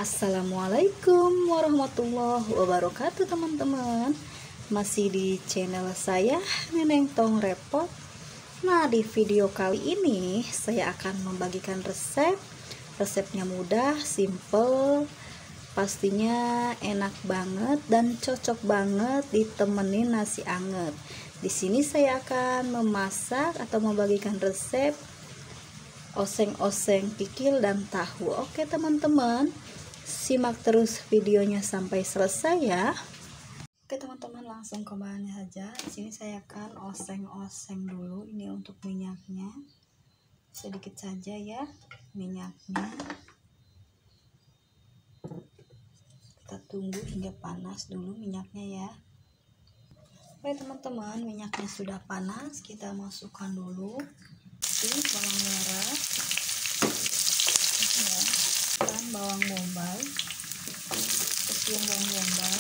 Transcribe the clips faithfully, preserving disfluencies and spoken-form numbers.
Assalamualaikum warahmatullahi wabarakatuh teman-teman. Masih di channel saya Neneng Tong Repot. Nah, di video kali ini saya akan membagikan resep. Resepnya mudah, simple, pastinya enak banget dan cocok banget ditemenin nasi anget. Di sini saya akan memasak atau membagikan resep oseng-oseng kikil dan tahu. Oke teman-teman, simak terus videonya sampai selesai ya. Oke teman-teman, langsung ke bahannya saja. Di sini saya akan oseng-oseng dulu. Ini untuk minyaknya, sedikit saja ya minyaknya. Kita tunggu hingga panas dulu minyaknya ya. Oke teman-teman, minyaknya sudah panas. Kita masukkan dulu ini bawang merah ya, dan bawang bombay, kecium bawang bombay,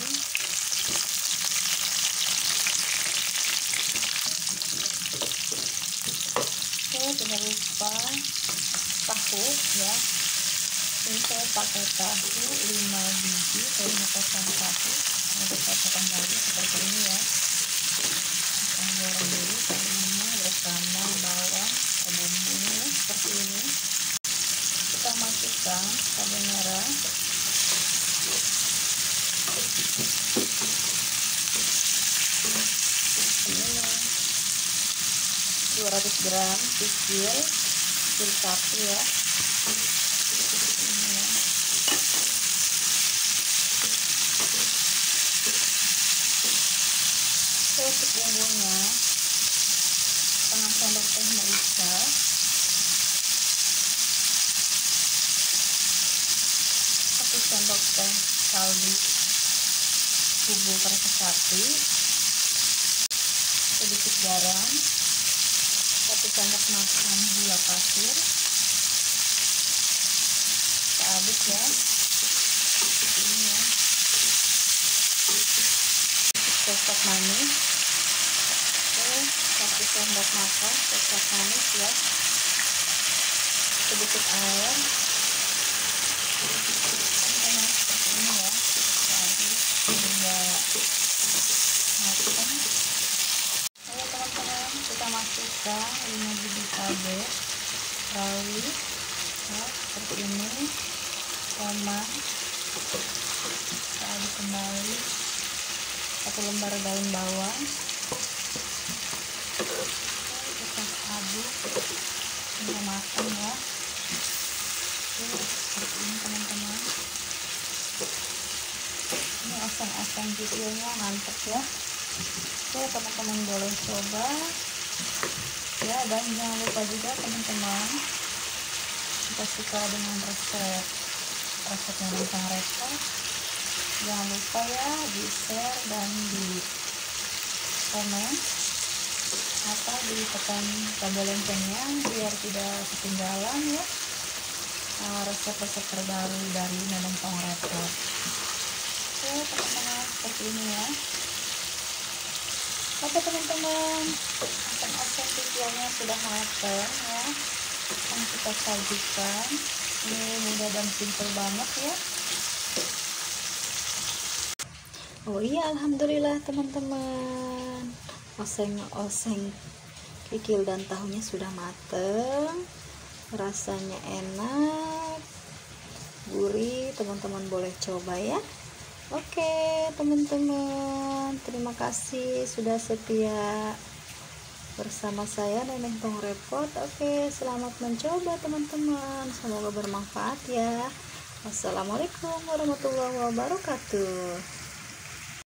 oke, jangan lupa tahu ya. Ini saya pakai tahu lima biji, saya potong tahu, ada potongan baru seperti ini ya. Kita goreng dulu sambalnya bersama bawang, bumbunya seperti ini. Kita masukkan cabai merah, ini dua ratus gram kikil, kikil sapi ya. Ini ya. Untuk bumbunya setengah sendok teh merica, satu sendok teh kaldu bumbu perasa sapi, sedikit garam, satu sendok makan gula pasir. Kita aduk ya, ini ya, kecap manis, oke, satu sendok makan kecap manis ya, sedikit air, ini seperti ini ya, aduk hingga matang. Oke teman-teman, kita masukkan lima biji cabai rawit ya, seperti ini, tomat, kita aduk kembali, satu lembar daun bawang, kita aduk hingga matang ya. Oke, seperti ini teman-teman. Ini oseng-oseng kikilnya mantap ya. Oke teman-teman, boleh coba ya, dan jangan lupa juga teman-teman, jika suka dengan resep resepnya Tong Repot, jangan lupa ya di share dan di komen atau ditekan tombol loncengnya biar tidak ketinggalan ya resep-resep terbaru dari Neneng Tong Repot. Oke teman-teman, seperti ini ya. Oke teman-teman, oseng-oseng kikilnya sudah matang ya, akan kita sajikan. Ini mudah dan simple banget ya. Oh iya, alhamdulillah teman-teman, oseng-oseng kikil dan tahunya sudah mateng, rasanya enak, gurih. Teman-teman boleh coba ya. Oke teman-teman, terima kasih sudah setia bersama saya Neneng Tong Repot. Oke, selamat mencoba teman-teman, semoga bermanfaat ya. Wassalamualaikum warahmatullahi wabarakatuh.